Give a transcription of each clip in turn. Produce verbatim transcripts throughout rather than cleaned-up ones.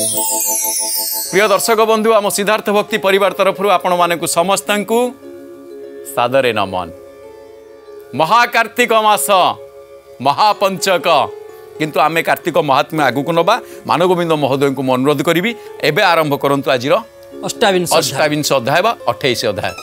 प्रिय दर्शक बंधु आम सिद्धार्थ भक्ति परिवार तरफ आपण मानक समस्त सादरे नमन। महाकार्तिक मास महापंचक किंतु आमे कार्तिक महात्म्य आगु को नबा। मानवगोविंद महोदय को मैं अनुरोध करी एवं आरंभ करंतु आज अष्टाविंश अष्टाविंश अध्याय बा अठाईस अध्याय।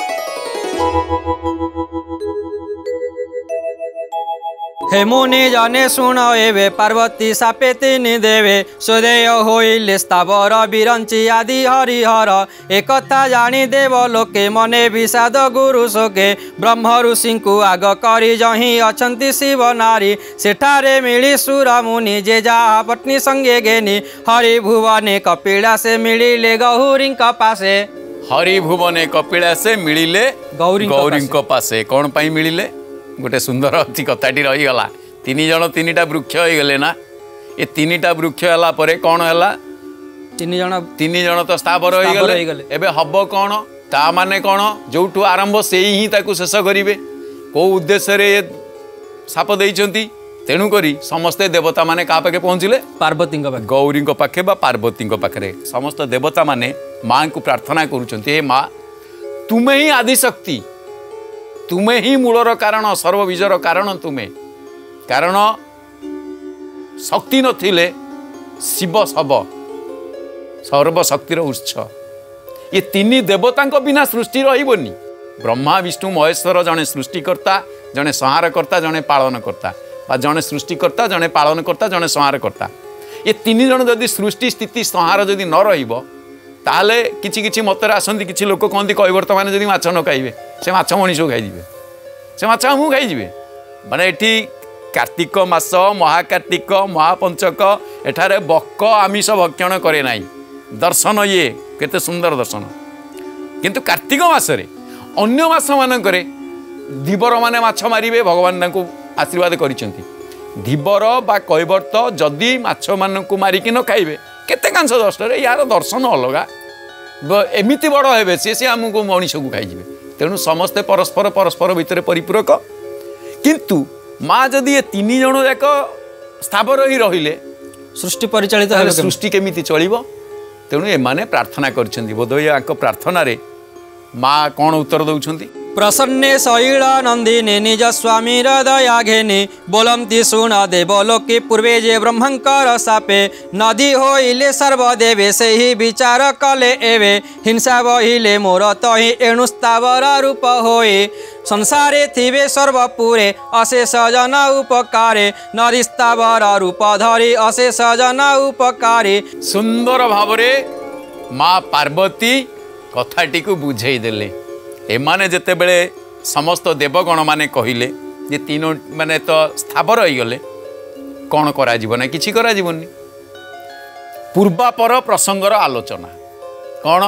हे मुनि जने शुण एवे पार्वती सापे तीन देवे सुदेय होइले स्थावर बिरंची आदि हरिहर एकथा जानी देव लोके मने विषाद गुरु शोके ब्रह्म ऋषि को आग करी जही अछंती शिव नारी सेठारे मिली सुर मुनि जे जा पत्नी संगे गेनी हरि भुवने कपिला से मिलिले गौरी पासे। हरि भुवने कपिला से मिलिले गौरी गौरी पासे कौन पाई मिलिले गोटे सुंदर अच्छी कथाटी रहीगला। तीन जन तीन टा वृक्ष हो गले ना ये तीन टा वृक्ष है पर कौन है तीन जन तीन जन तो स्थावर हो गले एबे हब कौन ता माने कौन जो आरंभ से ही ताकू शेष करेंगे कौ उद्देश्य साप देइचंती तेणु करी समस्ते देवता माने का पाखे पहुँचले पार्वती गौरी पाखे बा पार्वती पाखे समस्त देवता माने माँ को प्रार्थना करुचंती हे माँ तुम्हें ही आदिशक्ति तुम्हें ही मूलर कारण सर्वबीजर कारण तुम्हें कारण शक्ति नथिले शिव सब सर्वशक्तिर उत्स ये तीन देवता बिना सृष्टि रही ब्रह्मा विष्णु महेश्वर जड़े सृष्टिकर्ता जड़े संहारकर्ता जड़े पालनकर्ता जड़े सृष्टिकर्ता जड़े पालनकर्ता जड़े संहारकर्ता ये तीन जन जदि सृष्टि स्थिति संहार जदि न रहिबो ताहले किछि किछि मतरे आसंती किछि लोक कहती कैवर्त मैंने जदि माछ न खाइबे से माछ मनीष खाइबे से माछ आमु खाइबे माने एठी कार्तिक मास महाकार्तिक महापंचक एठारे बक आमिष भक्षण करे नाही दर्शन ये केते सुंदर दर्शन किंतु कार्तिक मासरे अन्य मास मानकरे धीवर माने माछ मारिबे भगवान तांको आशीर्वाद करिसेंती धीवर बा कैवर्त जदि माछ मानकु मारिकी न खाइबे केते कांश दर्शनरे यार दर्शन अलगा एमिति बड़ हेबे से से आमको मनीष को खाइबे तेणु समस्ते परस्पर परस्पर भितर परिपूरक किंतु माँ जदि ये तीन जन जाक स्थावर ही रहिले सृष्टि परिचालित सृष्टि केमिति चलिबो तेणु एमाने प्रार्थना करछन्ती बोधय आक प्रार्थना रे माँ कौन उत्तर दउछन्ती प्रसन्ने शैल नंदिनी निज स्वामी हृदया घेनी बोलंती सुन देवलोके पूर्वे जे ब्रह्मंकर सापे नदी होइले सर्वदेवे से ही विचार कले एवे हिंसा बहिले मोर तहि एणु स्थावर रूप होए संसारे थिवे सर्वपुरे अशेष जन उपकारे नदी स्थावर रूप धरी अशेष जन उपकारे। सुंदर भावरे माँ पार्वती कथाटी को बुझेई देले एमाने जेते बेले समस्त देवगण माने कहिले जे तीनों माने तो स्थावर हो गले कौन करा जीवन किछि करा जीवन पूर्वापर प्रसंगर आलोचना कौन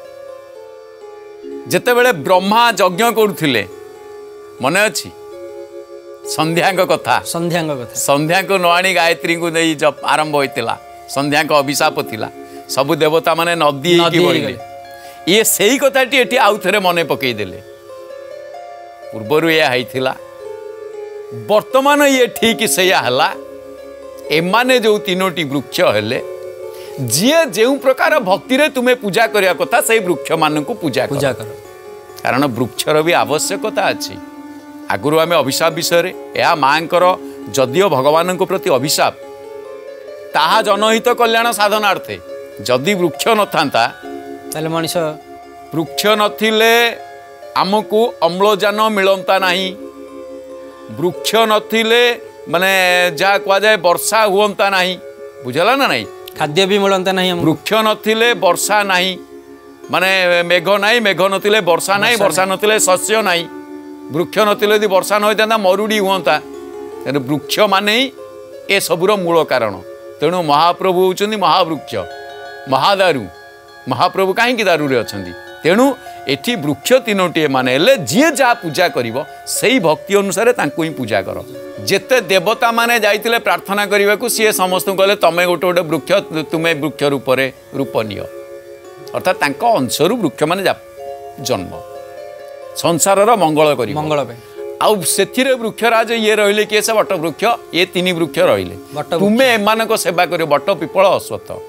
जेते बेले ब्रह्मा यज्ञ करुथिले मने अछि संध्या कथा संध्या कथा संध्या को नआणी गायत्री को नहीं जब आरंभ होइतिला संध्या का अभिशाप थिला सबु देवता माने नदी की बहिले ये सही कथाटी एटी आउ थे मन पकईदेले पूर्वर या वर्तमान ये ठीक से एमाने जो तीनोटी वृक्ष हेले जी जो प्रकार भक्ति रे तुम्हें पूजा करने कथा से वृक्ष मान को पूजा पूजा कर कारण वृक्षर भी आवश्यकता अच्छी आगुरी आम अभिशाप विषय यह माँ जदिओ भगवान प्रति अभिशाप ताहा जनहित कल्याण साधनार्थे जदि वृक्ष न था मनीष वृक्ष नथिले आमको अम्लजान मिलता नहीं वृक्ष नथिले माने जहाँ कह जाए वर्षा हुंता नहीं बुझला ना नहीं खाद्य भी मिलता नहीं वृक्ष नथिले वर्षा नहीं माने मेघ नहीं मेघ नथिले वर्षा नहीं वर्षा नथिले शस्य नहीं वृक्ष नथिले यदि वर्षा न होता मरुड़ी हुंता तेणु वृक्ष माने ए सबुर मूल कारण तेणु महाप्रभु होउछन्ति महावृक्ष महादारू महाप्रभु कहीं दारू रे अछंती तेणु एठी वृक्ष तीनोटी माने जी जहाँ पूजा करिवो सेही भक्ति अनुसार तांको ही पूजा कर जेते देवता माने जाइतिले प्रार्थना करने को सी समस्त कहले तमें गोटे गोटे वृक्ष तुम्हें वृक्ष रूप रूप नियो अर्थात तांको अंशरू वृक्ष माने जन्म संसार मंगल कर मंगल आउ से वृक्षराज ये रहिले किए से बट वृक्ष ये तीन वृक्ष रहिले तुम्हें एमानक सेवा कर बट पिपल अश्वत्थ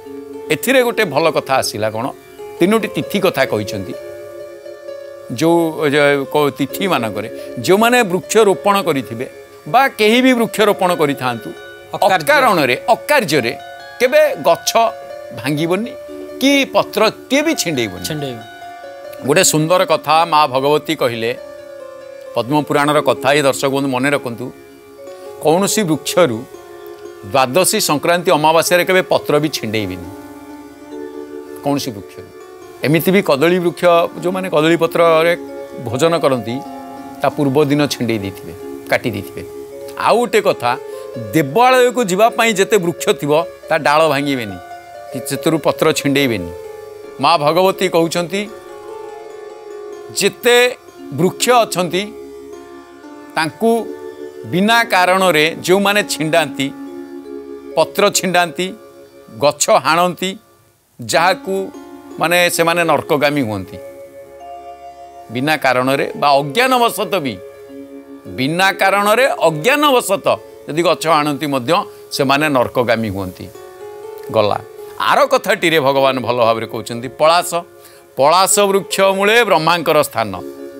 एथिरे गोटे भल कथा आसला कौन तीनोटी तिथि कथा कहते जो तिथि मानक जो मैंने वृक्षरोपण करेंगे बा कहीं भी वृक्षरोपण करण अकार्य केबे गछ भांगीबनी कि पत्र टे भी छिंडेबनी। गोटे सुंदर कथा माँ भगवती कहले पद्म पुराणर कथा ये दर्शक बंधु मन रखु कौन सी वृक्षरु द्वादशी संक्रांति अमावास्या केबे पत्र भी छिंडेबनी कौन सी वृक्ष एमती भी कदली वृक्ष जो माने कदली पत्र भोजन करती ता पूर्व दिन छिंडे देथिबे काटी देथिबे। आउ गोटे कथा देवालय को जीवाई जिते वृक्ष थी ता डाल भांगीबेनी कि पत्र छिंडेबेनी। माँ भगवती कहउछंती जिते वृक्ष अछंती तांकू बिना कारण रे जो माने छिंडांती पत्र छिंडांती गछ हाणंती जहाकू माने से माने नरकगामी हुंती बिना कारण रे बा अज्ञानवशत भी बिना कारण रे अज्ञानवशत यदि गछ हाणंती मध्य से माने नरकगामी हुंती। गला आर कथाटी रे भगवान भल भाव रे कहउछंती पलाश पलाश वृक्ष मूले ब्रह्मांकर स्थान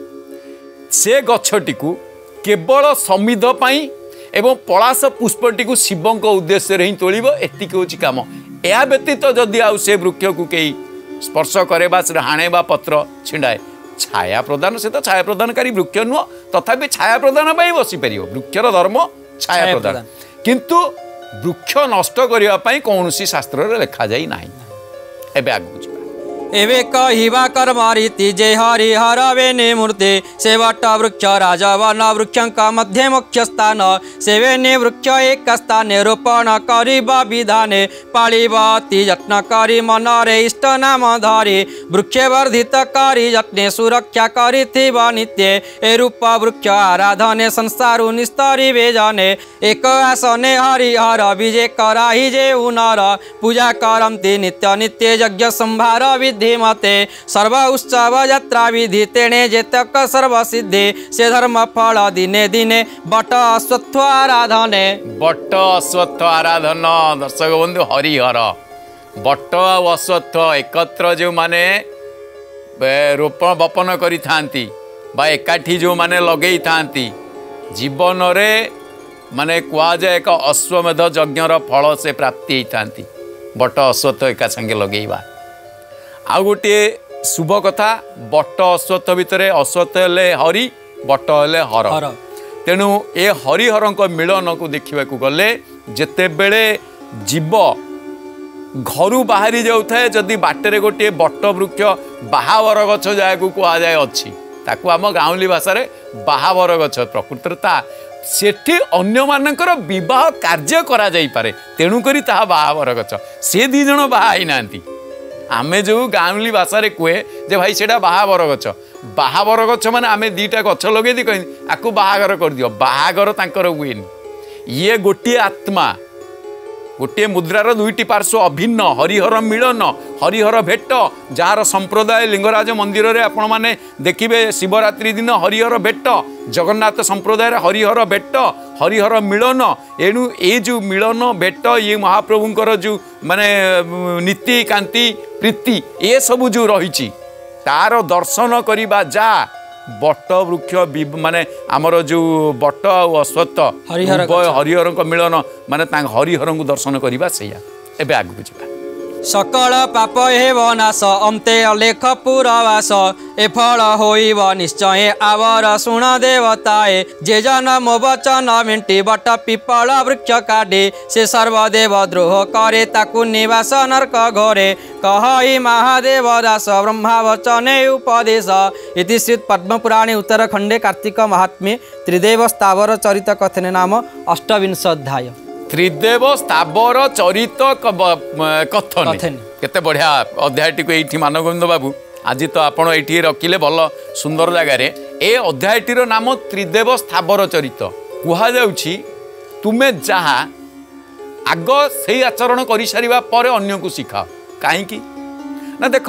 से गछटी को केवल समिध पाई एवं पलाश पुष्पटी को शिवों उद्देश्य रे ही तोलिब एतिक होची काम। या व्यतीत जदि आउ से वृक्ष को कई स्पर्श करे बा हाणे बा पत्र छिंडाए छाया प्रदान से तो छाया प्रदानकारी वृक्ष नुह तथापि छाया प्रदान बसी पार वृक्षर धर्म छाया प्रदान किंतु वृक्ष नष्ट करने कौन शास्त्र लिखा जाई नाही। एबे आगु एवे कहिबा कर्म रीति जे हरिहर वेने मूर्ति सेवट वृक्ष राजवन वृक्षंक मध्य मुख्य स्थान सेवेने वृक्ष एक स्थाने रोपण करिब विधाने पालिब अति यत्न करी मनरे इष्ट नाम धरी वृक्ष वर्धित करी यत्ने सुरक्षा करिथिब नित्य ए रूप वृक्ष आराधने संसारु निस्तरिबे जाने एक आसने हरिहर विजय कराही जे उनर पूजा करंती नित्य नित्य यज्ञ संभार विधि मते सर्व उत्सव यात्रा विधि तेणे जेतक सर्व सिद्धि से धर्म फल दिने दिने बट अश्वत्थ आराधने बट अश्वत्थ आराधन। दर्शक बंधु हरिहर बट और अश्वत्थ एकत्र जो माने रोपण बपन करि थांती बा एकाठी जो माने लगेई थांती जीवन रे माने कुआ जाए एक अश्वमेध यज्ञर फल से प्राप्ति होती बट अश्वत्थ एका संगे लगेइबा। आउ गोटे शुभ कथा बट अश्वत्थ भितर अश्वत्थ हेले हरि बट हेले हर तेणु ए हरिहर मिलन को देखा गले जेते बेले जीव घर बाहरी जाए जदि बाटर गोटे बट वृक्ष बाहावर गछ जहाँ कह जाए अच्छी ताकू आम गाँवली भाषा बाहावर गछ प्रकृतता सेठी अन्य मानकर विवाह कार्य करा जाई पारे तेणुकरी ताहा बाहावर गछ से दी जण बाहा नांती आमे जो गाँवली भाषा कहे जे भाई सेटा बाहावर गछ बाहावर गछ माने आमे दीटा गछ लगे दी कह आकु बाहागर कर दियो बाहागर तांकर हुएनि ये गोटे आत्मा गोटे मुद्रार दुईटी पार्श्व अभिन्न हरिहर मिलन हरिहर भेट जार संप्रदाय लिंगराज मंदिर रे आपण माने देखिबे शिवरात्रि दिन हरिहर भेट जगन्नाथ संप्रदाय हरिहर भेट हरिहर मिलन एणु ए जो मिलन भेट ये महाप्रभुंकर जो माने नीति कांति प्रीति ए सब जो रही तार दर्शन करिबा जा बट वृक्ष माने आमर जो बट और अश्वत्थ हरिहर मिलन माने हरिहर को दर्शन करवा सैया। एबे आगु बुझिबा सकल पाप हेव नाश अंते अलेख पुरवास ए फल होइब निश्चय आवर शुण देवताए जे जन मो वचन मेंटी बट पिपल वृक्ष काटे से सर्वदेव द्रोह करे ताकु निवास नरक घरे कहई महादेव दास ब्रह्मा वचने उपदेश इति श्री पद्मपुराणे उत्तरखंडे कार्तिक महात्म्ये त्रिदेव स्थावर चरित कथने नाम अष्टविंश अध्याय। त्रिदेव स्थावर चरित कथन केते बढ़िया अध्यायटी को ये मानगोविंद बाबू आज तो आपण ये रखिले भल सुंदर जगार ए अध्यायटीर नाम त्रिदेव स्थावर चरित कुहा जाउछि तुमे जहाँ आग से आचरण कर सारिबा पर अन्य को शिखाओ कहीं ना देख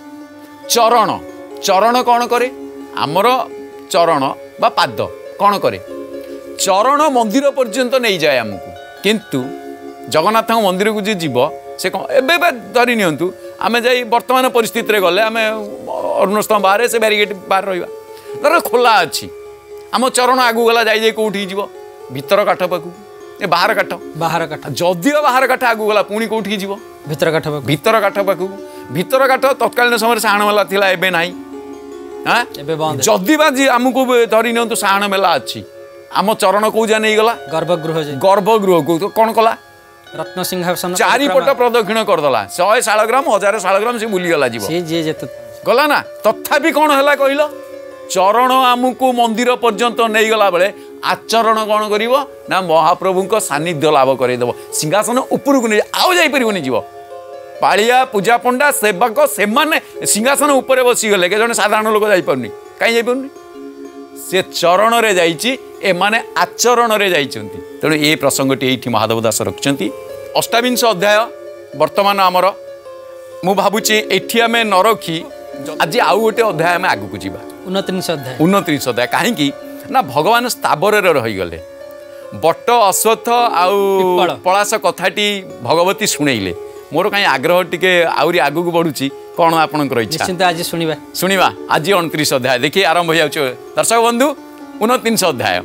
चरण चरण कौन करे आमर चरण बा पाद कौन करे चरण मंदिर पर्यंत नहीं जाए आमको किंतु जगन्नाथ मंदिर को जी जीव से कौन एवं धरी नियंतु आम जा वर्तमान परिस्थिति गले आम अरुणस्तंभ बाहर से बैरिकेड बाहर रहा धर खोला अच्छी आम चरण आगू गला जाई कौटी जीव भीतर काठ पाखु ए बाहर काठ बाहर काठ जदिओ बाहर काठ आगू गला पुणी कौटी जीव भीतर काठ भीतर काठ पाखु भीतर काठ तत्कालीन समय साण मेला थिला एबे नाही हाँ जदि बा आमको धरी नियंतु साण मेला अच्छी आम चरण कौ जा नहीं गला गर्भगृह गर्भगृह को तो कौन कला रत्न सिंहासन चारिपट प्रदक्षिण करदेला शहे शालग्राम हजार शालग्राम से बुलीगला जीव गला ना तथापि कौन है कहल चरण आमको मंदिर पर्यंत नहीं गला बेले आचरण कौन कर ना महाप्रभु सानिध्य लाभ करदेव सिंहासन उपरक नहीं आउ जापरनि जीव पालिया पूजा पंडा सेवक से सिंहासन उपर बसीगले के जन साधारण लोक जापरनि कहीं जापरनि से चरण रे जाइछि एमाने आचरण रे जाइछन्ति तेणु ए प्रसंगटी एठी महादेव दास रखिछन्ति अष्टाविंश अध्याय वर्तमान आमर मु भाबुछि एठी आमे न रखी आज आउ गोटे अध्याय आमे आगु को जीवा उनत्रिश अध्याय उनत्रिश अध्याय काहेकि ना भगवान स्थावर रे रहि गले बट अश्वत्थ आउ पलाश कथाटी भगवती शुणेइले मोर कहीं आग्रह टिके आउरी आगु को बढ़ुची कौन आपनकर इच्छा निश्चित आज सुनिबा सुनिबा आज उनत्रिश अध्याय देखिए आरंभ हो जाउछ दर्शक बंधु उनत्रिश अध्याय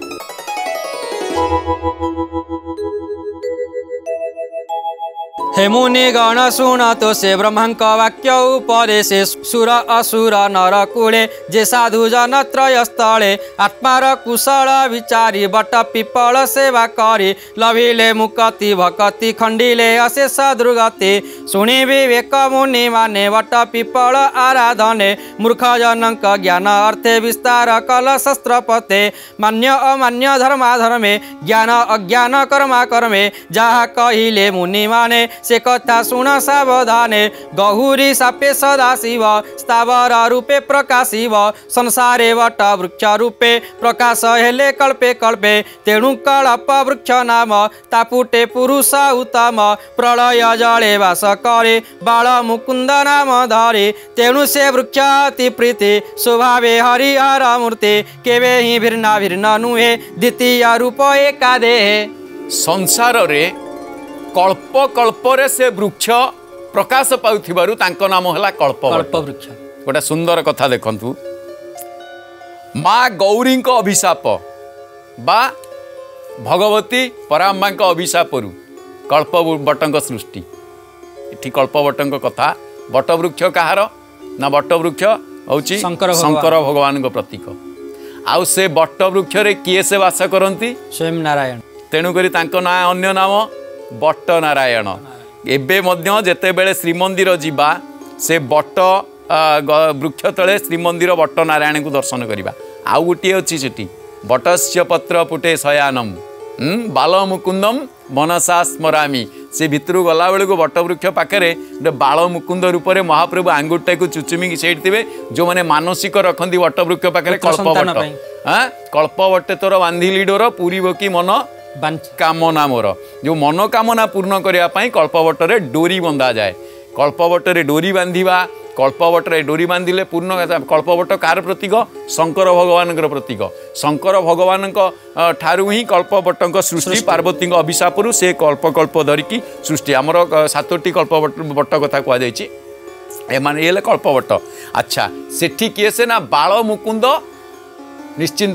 हे मुनि गण शुण तो से ब्रह्मांक वाक्य उपरे से सुर असुर नर कूले जे साधु जन त्रय स्थले आत्मार कुशल विचारी बट पिपल सेवा करी लभिले मुक्ति भक्ति खंडिले अशेष दुर्गति शुणी विवेक मुनि माने बट पिपल आराधने मूर्ख जनक ज्ञान अर्थे विस्तार कल शस्त्र पते मान्य अमान्य धर्माधर्मे ज्ञान अज्ञान कर्मा कर्मे जहाँ कहिले मुनि माने से कथा शुण सावधाने गहुरी सापे सदाशिव स्थावर रूपे प्रकाशिव संसारे वट वृक्ष रूपे प्रकाश हेले कल्पे कल्पे तेणु कल्प वृक्ष नाम तापुटे पुरुष उत्तम प्रलय जले वास करे बाल मुकुंद नाम धरे तेणु से वृक्ष अति प्रीति स्वभावे हरिहर मूर्ति केवे ही भिन्न भिन्न नुहे द्वितीय रूप एका देहे संसार रे कल्प कल्परे से वृक्ष प्रकाश पाउथिबारु तांको नाम हला कल्प कल्प वृक्ष गोटे सुंदर कथा देखंतु माँ गौरी को अभिशाप बा भगवती पराम्बा को अभिशापरु कल्प बटंक सृष्टि इठी कल्प बटंक कथा बट वृक्ष कहार ना बट वृक्ष होची शंकर शंकर भगवान को प्रतीक आउ से बट वृक्ष रे किए से वास करंती स्वयं नारायण तेणु करी तांको ना अन्य नाम बट नारायण एबे मध्य जेतेबेले श्रीमंदिर जीवा से बट वृक्ष तले श्रीमंदिर बट नारायण को दर्शन करवा आउ गोटे अच्छी सेठी बटस्य पत्र पुटे शयानम बाल मुकुंदम मनसा स्मरामी से भितर गला बेलू बट वृक्ष पाखे बाल मुकुंद रूप में महाप्रभु आंगुठा को चुचुमिकी से जो मैंने मानसिक रखती बट वृक्ष पाखे कल्प बट हाँ कल्प बटे तोर बांधिली डोर पूरी की मन कामना मोर जो मनोकामना पूर्ण करने कल्पवटर डोरी बंधा जाए कल्पवटर डोरी बांधिबा कल्पवटर डोरी बांधिले पूर्ण कल्पवट कार प्रतीक शंकर भगवान प्रतीक शंकर भगवान ठारू ही कल्पवट सृष्टि पार्वती अभिशापरु से कल्प कल्प धरिकी सृष्टि आमर सातोटी कल्पवट कथा कहुई एमाने ये कल्पवट अच्छा सेठी किए से ना बाल मुकुंद निश्चिंत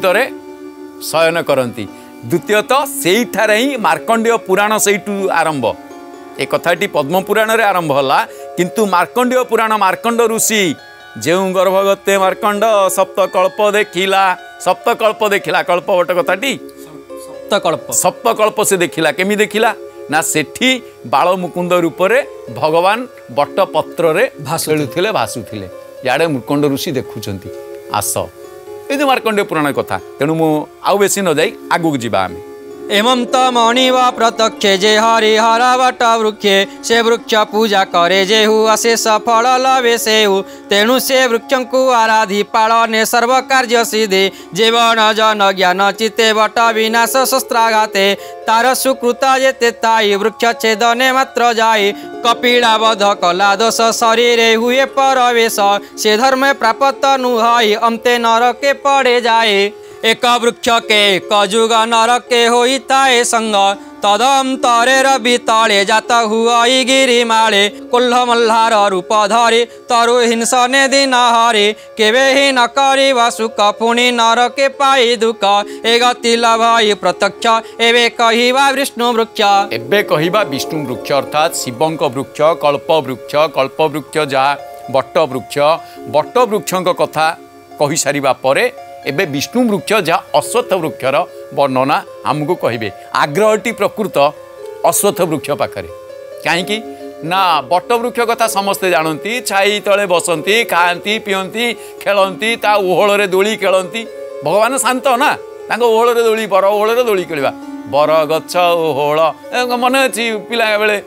शयन करती द्वितीयतः से ही मार्कंडेय पुराण से आरंभ ए कथाटी पद्म पुराण रे आरंभ होला किंतु मार्कंडेय पुराण मार्कंड ऋषि जो गर्भगते मार्कंड सप्तकल्प देखिला सप्तकल्प देखिला कल्पवट कथाटी सप्तकल्प सप्तकल्प से देखिला केमी देखिला ना सेठी बाल मुकुंद रूप रे भगवान बट पत्र रे भासुथिले भासुथिले याडे मार्कंड ऋषि देखुचंती आस ये मार्कंडेय पुराण कथा तेणु मु आउ बेसी न जाई आगु जीवा आमे एवं तमणिव प्रत्यक्षे जे हरिहर बट वृक्षे से वृक्ष पूजा करे जेहु अशेष फल लभे सेहु तेणु से वृक्ष को आराधि पालने सर्व कार्य सिद्धि जीवन जन ज्ञान चिते बट विनाश शस्त्राघाते तार सुकृत जेते ताई वृक्ष छेदने मात्र जाई कपिलावध कला दोष शरीर हुए परवेश से धर्म प्राप्त नुहई अंते नरके पड़े जाए एक वृक्ष के एक जुग नरके होई ताए संग तदंतरे रवि तले जात हुई गिरिमाले कुल्ह मल्हार रूप धरे तरु हिंसने दिन हरे केवे ही न कर सुख पुणी नरके पाई दुख ए गति लभई प्रत्यक्ष एवे कहिबा विष्णु वृक्ष एबे कहिबा विष्णु वृक्ष अर्थात शिवंक वृक्ष कल्प वृक्ष कल्प वृक्ष जहा बट वृक्ष बट वृक्षଙ୍କ कथा कहि सारिबा परे एबे विष्णु वृक्ष जहा अश्वत्थ वृक्षर वर्णना आमको कहिबे आग्रहटी प्रकृत अश्वत्थ वृक्ष पाखरे कहीं ना बट वृक्ष कथा समस्ते जानती छाई तले बसंती खाती पियंती खेलती ता ओहल दोली खेलती भगवान शांत ना ओहल दोली बर ओहल दोली खेलवा बर गछ ओहल मन अच्छी पिला बेले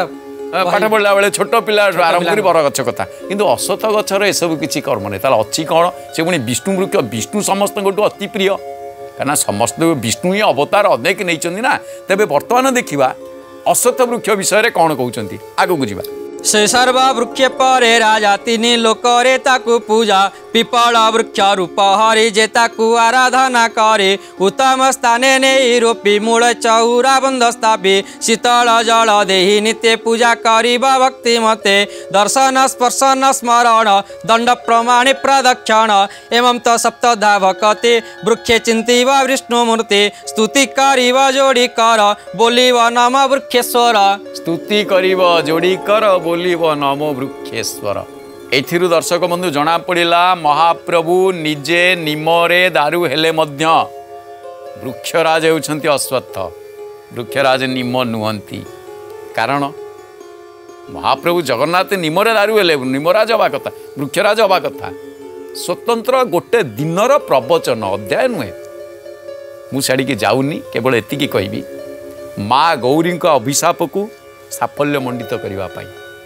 पाठ पढ़ला बेले छोट पिला आरंभ कर बर गछ कथा किंतु अश्वत्थ गछर एसबू किसी कर्म नहीं ताल अच्छी कौन से पुणी विष्णु वृक्ष विष्णु समस्त अति प्रिय कहीं समस्त विष्णु ही अवतार अनेक नहीं ना तेरे बर्तमान देखा अश्वत्थ वृक्ष विषय कौन कहते आगू बुझा से सर्व वृक्ष परे राजा तीन लोकरे ताकू पूजा पिपल वृक्ष रूप हरि जे ताकू आराधना करे उत्तम स्थाने नहीं रोपी मूल चौरा बंध स्थापी शीतल जल देहि नित्य पूजा करिबा भक्ति मते दर्शन स्पर्शन स्मरण दंड प्रमाणे प्रदक्षिण एवं तो सप्तधा भक्ति वृक्षे चिंतीव विष्णुमूर्ति स्तुति करिब जोड़ी कर बोलिब नम वृक्षेश्वर स्तुति करिब जोड़ी कर बोलिब नमो वृक्षेश्वर एथिरु दर्शक बंधु जना पड़ा महाप्रभु निजे निमरे दारु हेले मध्य वृक्षराज होउछंती अश्वत्थ वृक्षराज निम नुहंती कारण महाप्रभु जगन्नाथ निमरे दारु हेले निमराज हवा कथा वृक्षराज हवा कथा स्वतंत्र गोटे दिनर प्रवचन अध्याय नुहे मुझे की जाऊनी केवल एतिकी कहबी माँ गौरी अभिशाप को साफल्य मंडित करने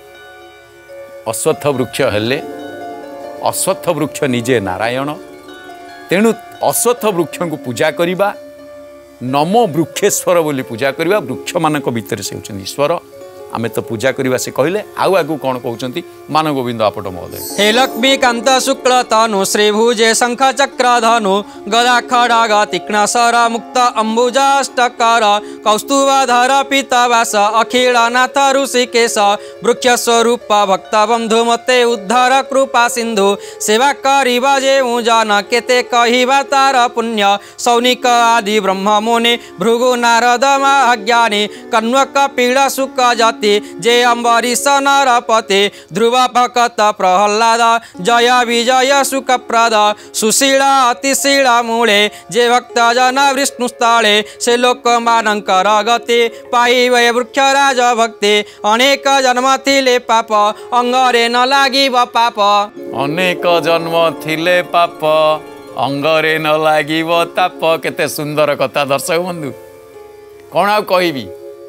अश्वत्थ वृक्ष हेले अश्वत्थ वृक्ष निजे नारायण तेणु अश्वत्थ वृक्ष को पूजा करवा नमो वृक्षेश्वर बोली पूजा करवा वृक्ष मानक भितर से होउछन ईश्वर आमे तो पूजा करवा से कहले आउ आगु कौन कहउछंती मान गोविंद आपट महोदय हे लक्ष्मी कांत शुक्ल तनु श्रीभुजे शंख चक्र धनु गदा खड़ग तीक्ष्ण सर मुक्त अंबुजाष्टकर कौस्तुभधर पीतवास अखिल नाथ ऋषिकेश वृक्ष स्वरूप भक्त बंधु मते उद्धार कृपा सिंधु सेवा करिबा जे जन केते कहिबा तार पुण्य सौनिक आदि ब्रह्म मुनि भृगु नारद महाज्ञानी कण्वक पीड़ सुख जाति जे अम्बरीश नरपति ध्रुव भक्त प्रहलाद जय विजय सुखप्रद सुशीला अतिशीला मूले जे भक्त जन विष्णु स्थले से लोक मानकर गति पाइबे वृक्षराज भक्ति अनेक जन्म थिले पाप अंगरे न लागिब पाप अनेक जन्म थिले पाप अंगरे न लागिब ताप केते सुंदर कथा दर्शक बंधु कौन आ कहबी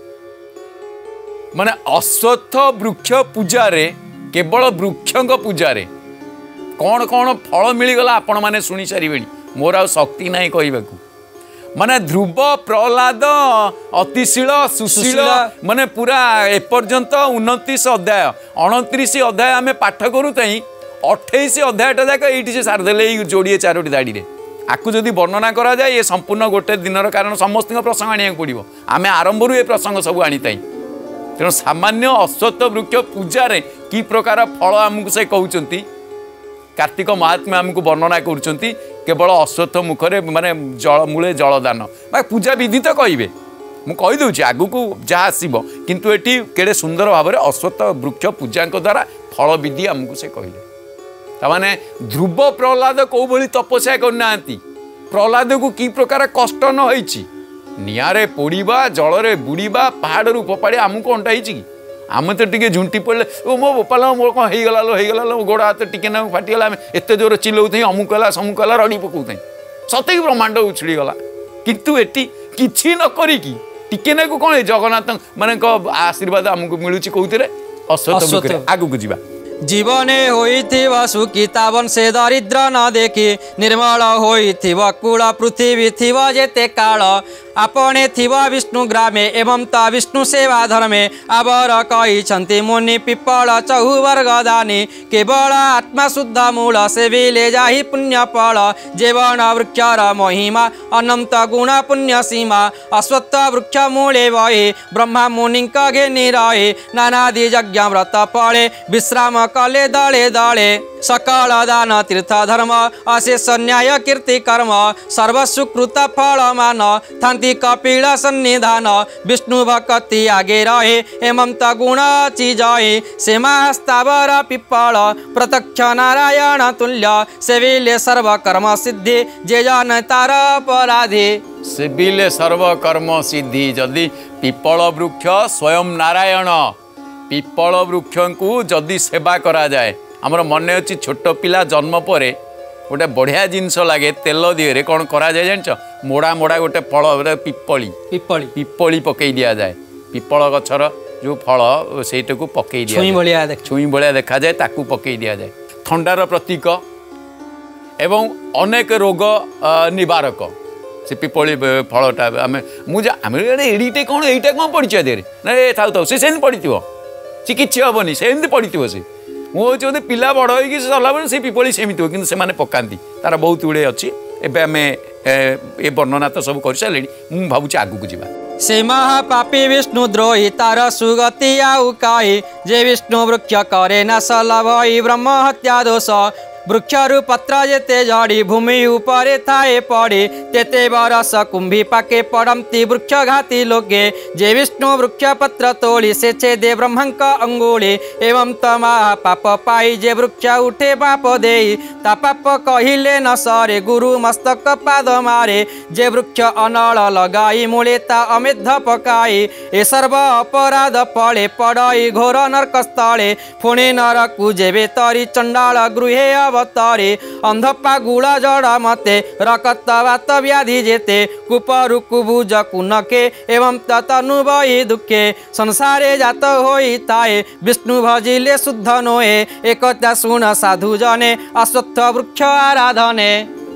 माने अश्वत्थ वृक्ष पूजा रे केवल वृक्षंक पूजा रे कौन कौन फल मिलगला आपण माने सुनी सारे मोर आ शक्ति ना कहवाकू माने ध्रुव प्रहलाद अतिशील सुशील माने पूरा एपर्यंत उनतीस अध्याय अणतीस अध्याय आम पाठ करूँ अठाईस अध्यायटा जाक ये से सारिदे जोड़े चारोटी दाड़ी आपको जदि वर्णना करा जाए ये संपूर्ण गोटे दिनर कारण समस्त प्रसंग आने पड़ो आम आरंभ ये प्रसंग सब आनीताई तेणु सामान्य अश्वत्थ वृक्ष पूजा रे कि प्रकार फल आमको से कहते कार्तिक महात्मा आमको वर्णना कर केवल अश्वत्थ मुखरे माने जल मूले जलदान पूजा विधि तो कहे मुझे आगू को जहाँ आसब किंतु एटी केड़े सुंदर भाव में अश्वत्थ वृक्ष पूजा द्वारा फल विधि आमको से कहले ताने ध्रुव प्रहलाद कौ भली तपस्या करना प्रहलाद को कि प्रकार कष्ट न होइछि निआरे पोड़ीबा जलरे बुड़ीबा पहाड़ फोपाड़ी आमको अंटाई कि आम तो टे झुंटी पड़े ओ मो बोपाल मोर कौन हो गला लो हो गला गोड़ हाथ टिके ना फाटीगला एत जोर चिल्लाऊ अमुक है समूक है रड़ी पकाऊ सतक ब्रह्मांड उछड़ी गला किंतु एटी किछि न करिकी टिके ना को कौन जगन्नाथ माने आशीर्वाद आमको मिलूँ कौन अश्वत्थ आगू को जीवा जीवने होइथिबा सुखी तावन से दरिद्र न देखी निर्मल होइथिबा कूल पृथ्वी थिबा जेते काल आपणे थिव विष्णु ग्रामे एवं त विष्णु सेवा धर्मे आवर कही मुनि पिप्पल चहुवर्ग दानी केवल आत्मा शुद्ध मूल सेविले जाहि पुण्य फल जीवन वृक्षर महिमा अनंत गुण पुण्य सीमा अश्वत्थ वृक्ष मूले वही ब्रह्मा मुनि घेनी रहे नानादि यज्ञ व्रत फले विश्राम कले दले दले सकल दान तीर्थ धर्म अशेष न्याय कीर्ति कर्म सर्वसुकृत फल मान थांति कपिल सन्निधान विष्णु भक्ति आगे रहे हेमंत गुण चीजय सेमा स्थावर पिप्पल प्रत्यक्ष नारायण तुल्य सेविले सर्व कर्म सिद्धि जे जन तार अपराधी सेविले सर्व कर्म सिद्धि जदि पिप्पल वृक्ष स्वयं नारायण पिप्पल वृक्ष को जदि सेवा करा जाए आमर मन अच्छी छोट पिला जन्म पर गोटे बढ़िया जिनस लगे तेल दिए कौन करा जाए जान मोड़ा मोड़ा गोटे फल पिप्पली पिप्पली पिप्पली पकई दि जाए पिप्पल गछर जो फल से पकई दि छुई भाया देखा जाए ताकू पकई दि जाए थंडार प्रतीक एवं अनेक रोग निवारक से पिप्पली फलटा आम मुझे एडीटे कौन यहीटा कौन पड़ी देर ना था था सी सेमती पड़ी सी किसी हेनी सेमती पड़ी सी मुझे पिला बड़ हो सरला से पिपली सेमती हो कि पकाती तार बहुत गुड़े अच्छी एवं आम ए वर्णना तो सब कर सारे मुझे भावुँ आगू जावा से महापापी विष्णु द्रोही तार सुगति आउ कही जे विष्णु वृक्ष करे न सलभई ब्रह्म हत्या दोष वृक्षरु पत्र जेते झड़ी भूमि उपरे थाए पड़ी तेते बरस कुंभी पाके पड़ती वृक्ष घाती लोके जे विष्णु वृक्ष पत्र तोड़ी से छेदे ब्रह्मंक अंगुली एवं तमा पाप पाई जे वृक्ष उठे पाप दे ता पाप कहिले न सरे गुरु मस्तक पाद मारे जे वृक्ष अनल लगाई मूले ता अमेध पकाई ए सर्व अपराध फले पड़ई घोर नरक स्थले पुणे नरकु जेबे तरी चंडाल गृहे अवतारे अंधपा गुला जड़ा मते रकत वात व्याधि जेते कुपरु कुबुज कुनके एवं ततनुभई दुखे संसारे जात होई ताए विष्णु भजिले शुद्ध नोए एकता सुन साधु जने अश्वत्थ वृक्ष आराधने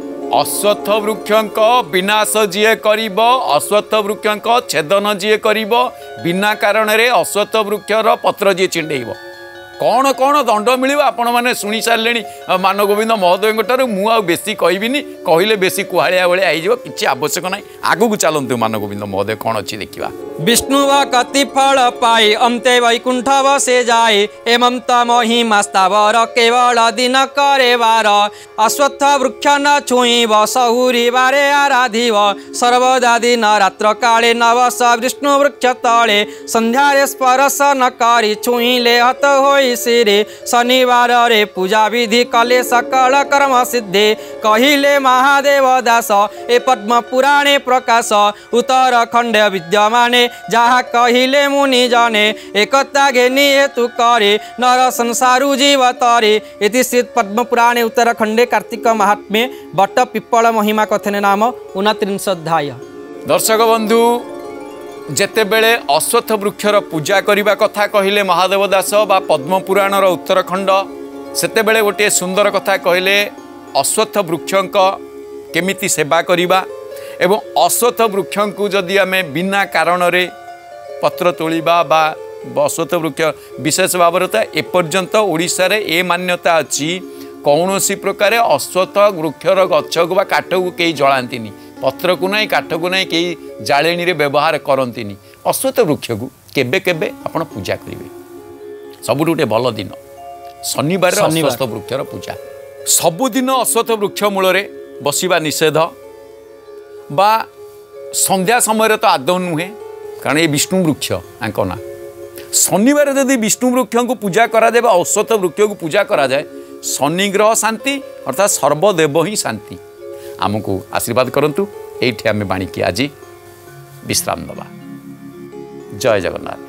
अश्वत्थ वृक्ष विनाश जी करिब अश्वत्थ वृक्ष छेदन जी करिब बिना कारण रे अश्वत्थ वृक्षर पत्र जी चिंडेब कौन कौन दंड मिल आपण मैंने शुणी सारे मान गोविंद महोदय ठार मुझे बेसी कहबिनी कहले बेसी कुहाड़िया भाया किसी आवश्यक ना आगू चलतु मान गोविंद महोदय कौन अच्छी देखा विष्णु कति फल पाई अंते वैकुंठ बसे जाए एवं महिमा स्थावर केवल दिन करे बार अश्वत्थ वृक्ष न छुईब सहुरी बारे आराधिव सर्वदा दिन रात्र काले नवस विष्णु वृक्ष तले संध्यारे स्पर्श न करी छुईले हत होई सिरे शनिवार रे पूजा विधि कले सकल कर्म सिद्धि कहिले महादेव दास ए पद्म पुराणे प्रकाश उत्तराखंड विद्यमाने जहाँ कहिले मुनि जने एकता घेनी हेतु करे नर संसारु जीव तरे इति श्री पद्म पुराणे उत्तराखंडे कार्तिक महात्म्ये बट पिप्पल महिमा कथने नाम उनत्रिंशोध्याय। दर्शक बंधु जेते बेले अश्वत्थ वृक्षर पूजा करने कथा कहले महादेव दास बा पद्म पुराणर उत्तराखंड सेते बेले गोटे सुंदर कथा कहले अश्वत्थ वृक्ष केमिति सेवा करिबा एवं अश्वत्थ वृक्ष को जदि आमे बिना कारण रे पत्र तोलिबा बा अश्वत्थ वृक्ष विशेष भाव एपर्यंत ओडिशा रे ए मान्यता अच्छी कौनसी प्रकार अश्वत्थ वृक्षर गछ को बा काठ को कई जलांतिनी पत्र को नहीं काठ को नहीं कई जालेनी रे व्यवहार करंतिनी अश्वत्थ वृक्ष को केबे केबे आपण पूजा करिवे सबुठ गोटे भल दिन शनिवार अश्वत्थ वृक्षर पूजा सबुदिन अश्वत्थ वृक्ष मूल बसिबा निषेध बा संध्या समय तो आदौ नुहे कारण ये विष्णु वृक्ष आंक ना शनिवार जदि विष्णु वृक्ष को पूजा करा जाए अश्वत्थ वृक्ष को पूजा करा जाए शनि ग्रह शांति अर्थात सर्वदेव ही शांति आमको आशीर्वाद करंतु एठी आमे बाणी की आज विश्राम दबा। जय जगन्नाथ।